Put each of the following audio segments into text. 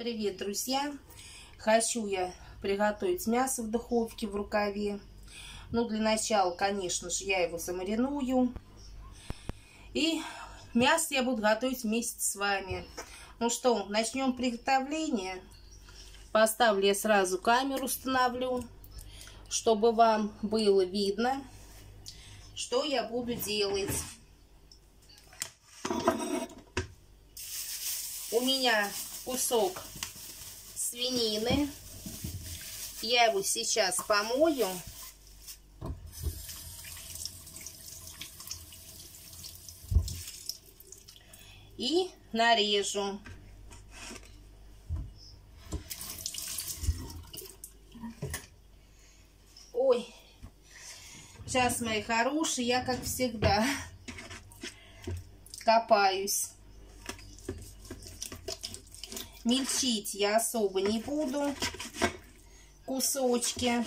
Привет, друзья! Хочу я приготовить мясо в духовке в рукаве. Ну, для начала, конечно же, я его замариную. И мясо я буду готовить вместе с вами. Ну что, начнем приготовление. Поставлю я сразу камеру, установлю, чтобы вам было видно, что я буду делать. У меня кусок свинины. Я его сейчас помою. И нарежу. Ой, сейчас, мои хорошие, я, как всегда, копаюсь. Мельчить я особо не буду кусочки.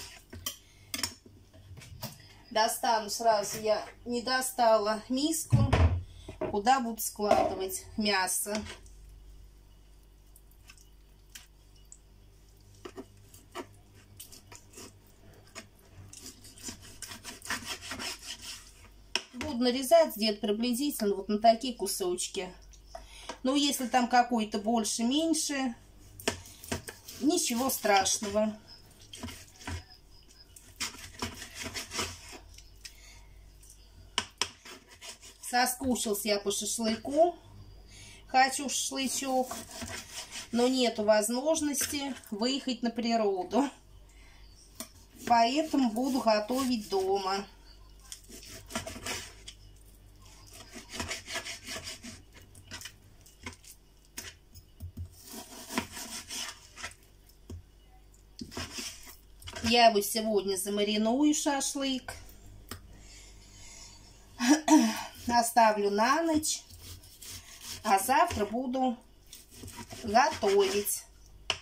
Достану сразу, я не достала миску, куда буду складывать мясо. Буду нарезать где-то приблизительно вот на такие кусочки. Ну, если там какой-то больше, меньше, ничего страшного. Соскучился я по шашлыку. Хочу шашлычок, но нету возможности выехать на природу. Поэтому буду готовить дома. Я его сегодня замариную, шашлык. Оставлю на ночь. А завтра буду готовить.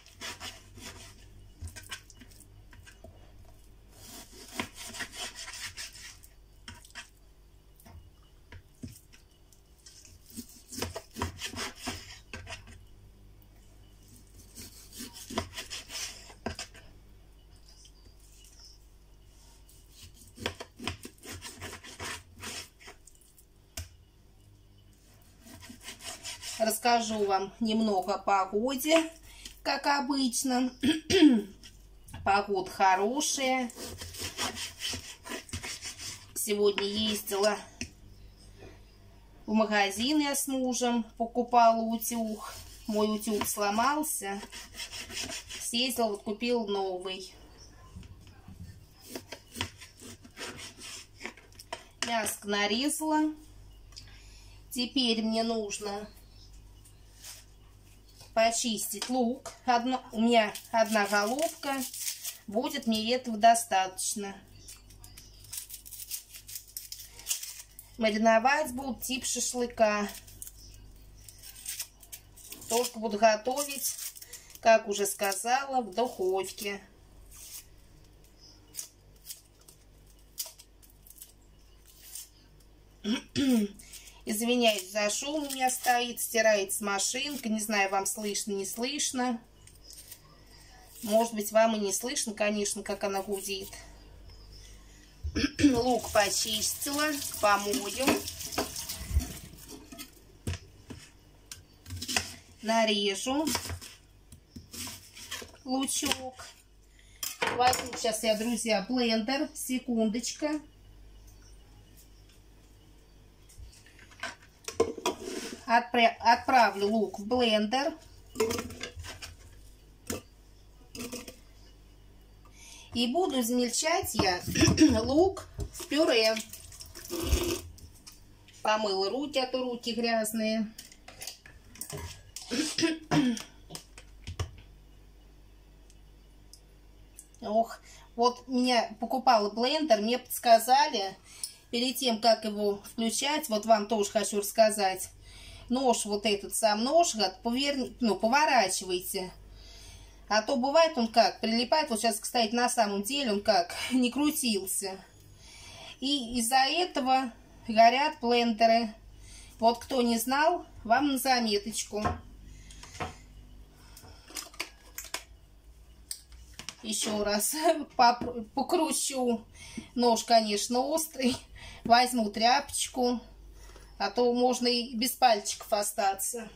Расскажу вам немного о погоде, как обычно. Погода хорошая. Сегодня ездила в магазин я с мужем, покупала утюг. Мой утюг сломался. Съездила, вот купил новый. Мяско нарезала. Теперь мне нужно почистить лук. У меня одна головка. Будет мне этого достаточно. Мариновать буду тип шашлыка. Только буду готовить, как уже сказала, в духовке. Извиняюсь за шум, у меня стоит, стирается машинка. Не знаю, вам слышно, не слышно. Может быть, вам и не слышно, конечно, как она гудит. Лук почистила, помою. Нарежу лучок. Возьму сейчас я, друзья, блендер. Секундочка. Отправлю лук в блендер. И буду измельчать я лук в пюре. Помыла руки, а то руки грязные. Ох, вот меня покупала блендер, мне подсказали, перед тем, как его включать, вот вам тоже хочу рассказать. Нож, вот этот сам нож, поворачивайте. А то бывает он как, прилипает, вот сейчас, кстати, на самом деле он как, не крутился. И из-за этого горят блендеры. Вот кто не знал, вам на заметочку. Еще раз покручу. Нож, конечно, острый. Возьму тряпочку, а то можно и без пальчиков остаться.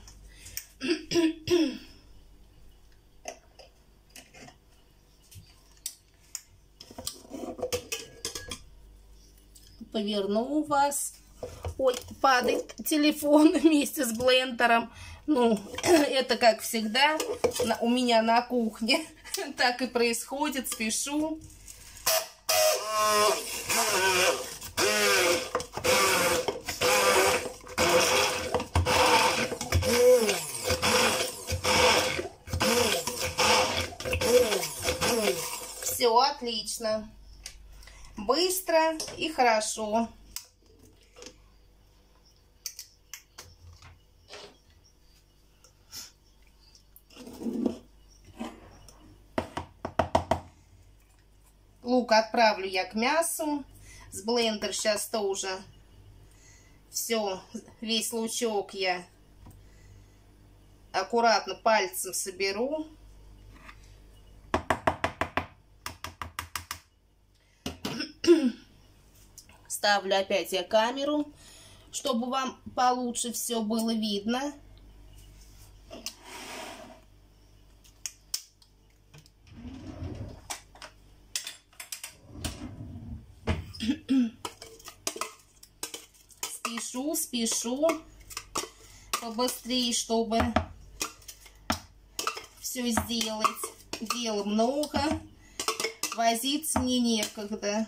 Поверну вас. Ой, падает телефон вместе с блендером. Ну, это как всегда у меня на кухне. Так и происходит, спешу. Все отлично. Быстро и хорошо. Лук отправлю я к мясу. С блендер сейчас тоже все, весь лучок я аккуратно пальцем соберу. Ставлю опять я камеру, чтобы вам получше все было видно. Спешу побыстрее, чтобы все сделать. Дела много, возиться мне некогда.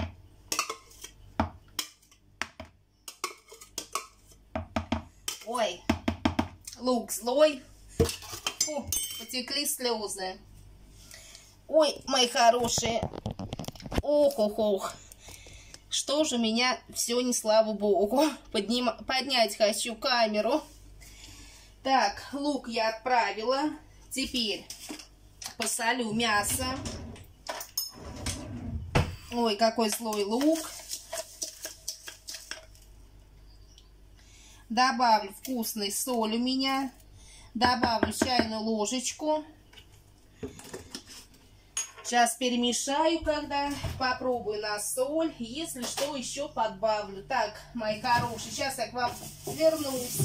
Ой, лук злой. Фу, потекли слезы. Ой, мои хорошие. Ох. Что же меня все не слава богу. Поднять хочу камеру. Так, лук я отправила. Теперь посолю мясо. Ой, какой злой лук. Добавлю вкусной соль у меня. Добавлю чайную ложечку. Сейчас перемешаю, когда попробую на соль. Если что, еще подбавлю. Так, мои хорошие, сейчас я к вам вернусь.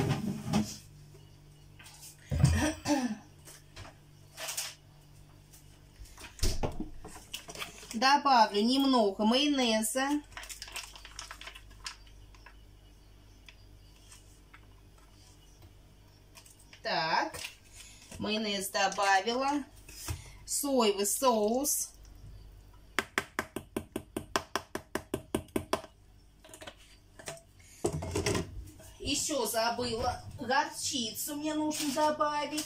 Добавлю немного майонеза. Так, майонез добавила. Соевый соус. Еще забыла. Горчицу мне нужно добавить.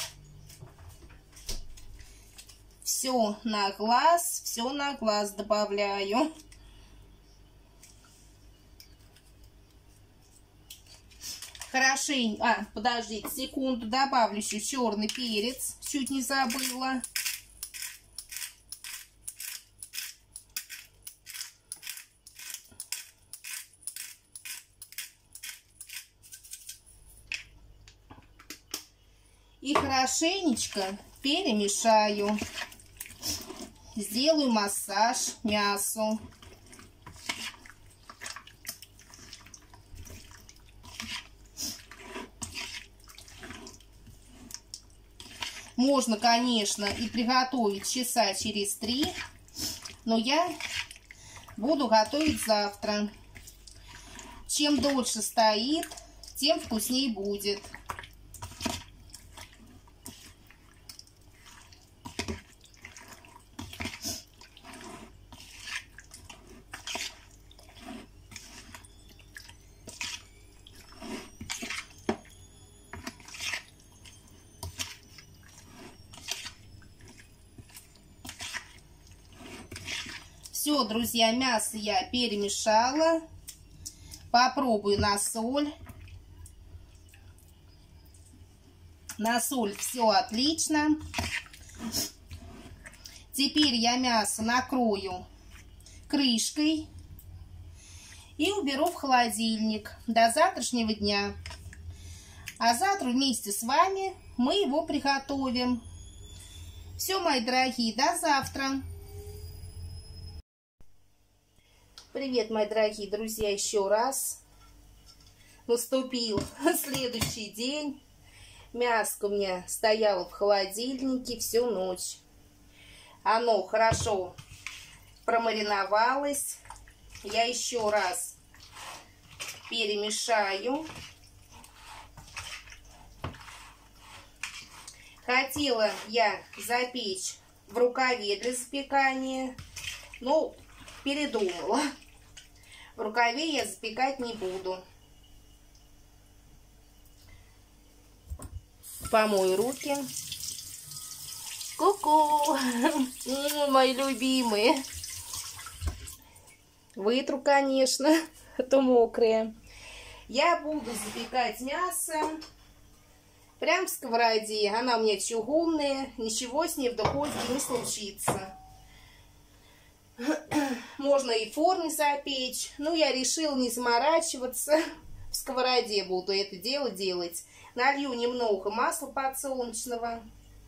Все на глаз добавляю. Хорошенько. Подождите секунду. Добавлю еще черный перец. Чуть не забыла. И хорошенечко перемешаю. Сделаю массаж мясу. Можно, конечно, и приготовить часа через 3, но я буду готовить завтра. Чем дольше стоит, тем вкуснее будет. Все, друзья, мясо я перемешала. Попробую на соль. На соль все отлично. Теперь я мясо накрою крышкой и уберу в холодильник до завтрашнего дня. А завтра вместе с вами мы его приготовим. Все, мои дорогие, до завтра. Привет, мои дорогие друзья, еще раз. Наступил следующий день. Мяско у меня стояло в холодильнике всю ночь. Оно хорошо промариновалось. Я еще раз перемешаю. Хотела я запечь в рукаве для запекания, но передумала. В рукаве я запекать не буду. Помою руки. Ку-ку! Мои любимые. Вытру, конечно, а то мокрые. Я буду запекать мясо прям в сковороде. Она у меня чугунная, ничего с ней в духовке не случится. Можно и в форме запечь. Но я решила не заморачиваться. В сковороде буду это дело делать. Налью немного масла подсолнечного.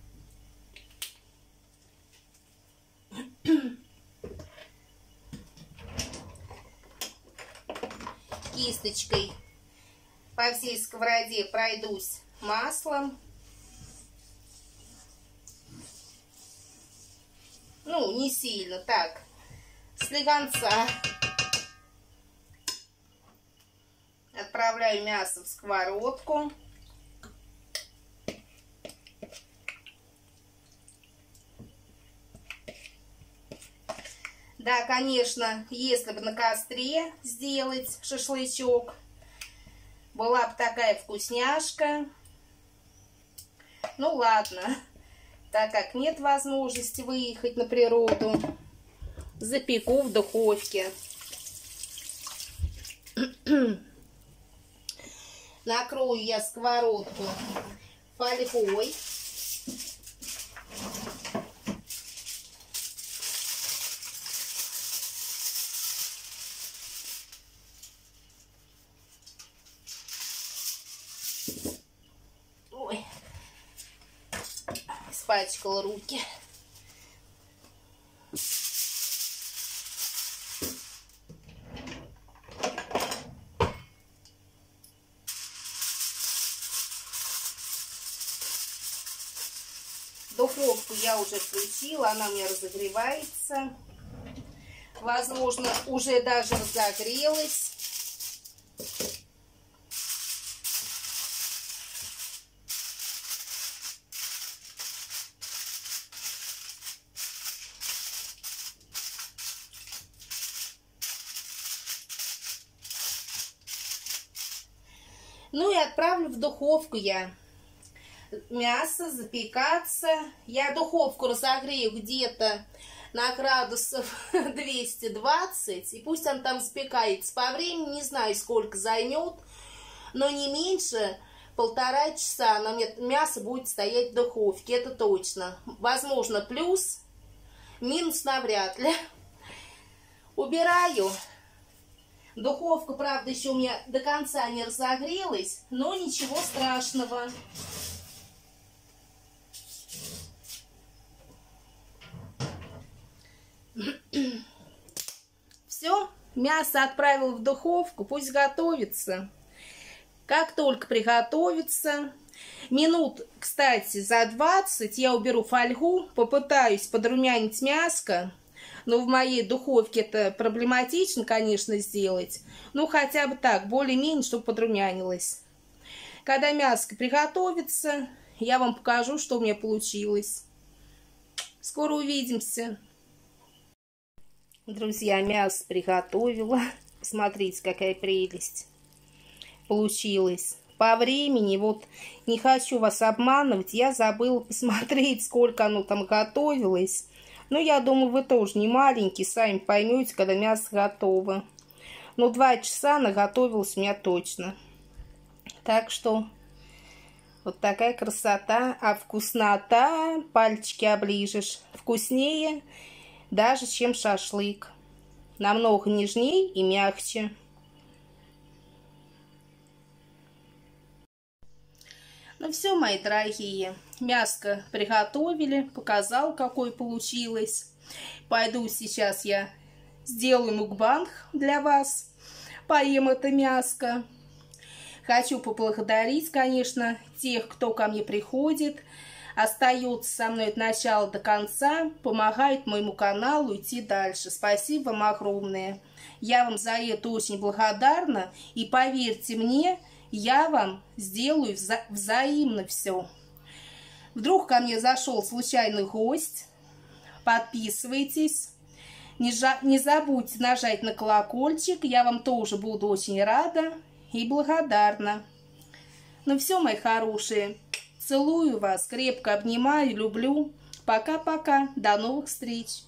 Кисточкой по всей сковороде пройдусь маслом. Ну, не сильно, так, слегонца. Отправляю мясо в сковородку. Да, конечно, если бы на костре сделать шашлычок, была бы такая вкусняшка. Ну ладно, так как нет возможности выехать на природу, запеку в духовке. Накрою я сковородку фольгой. Ой, испачкала руки. Духовку я уже включила, она у меня разогревается. Возможно, уже даже разогрелась. Ну и отправлю в духовку я мясо запекаться. Я духовку разогрею где-то на градусов 220. И пусть он там запекается. По времени не знаю, сколько займет. Но не меньше 1,5 часа мясо будет стоять в духовке. Это точно. Возможно, плюс, минус навряд ли. Убираю. Духовка, правда, еще у меня до конца не разогрелась. Но ничего страшного. Все, мясо отправил в духовку, пусть готовится. Как только приготовится, минут, кстати, за 20 я уберу фольгу, попытаюсь подрумянить мяско. Но в моей духовке это проблематично, конечно, сделать. Ну, хотя бы так, более-менее, чтобы подрумянилось. Когда мяско приготовится, я вам покажу, что у меня получилось. Скоро увидимся. Друзья, мясо приготовила. Смотрите, какая прелесть получилась. По времени, вот не хочу вас обманывать, я забыла посмотреть, сколько оно там готовилось. Но я думаю, вы тоже не маленькие, сами поймете, когда мясо готово. Но 2 часа наготовилось у меня точно. Так что вот такая красота. А вкуснота, пальчики оближешь, вкуснее даже, чем шашлык. Намного нежнее и мягче. Ну все, мои дорогие, мяско приготовили, показал, какое получилось. Пойду сейчас я сделаю мукбанг для вас, поем это мяско. Хочу поблагодарить, конечно, тех, кто ко мне приходит, остается со мной от начала до конца, помогает моему каналу идти дальше. Спасибо вам огромное. Я вам за это очень благодарна. И поверьте мне, я вам сделаю взаимно все. Вдруг ко мне зашел случайный гость. Подписывайтесь. Не забудьте нажать на колокольчик. Я вам тоже буду очень рада и благодарна. Ну все, мои хорошие, целую вас, крепко обнимаю, люблю. Пока-пока, до новых встреч.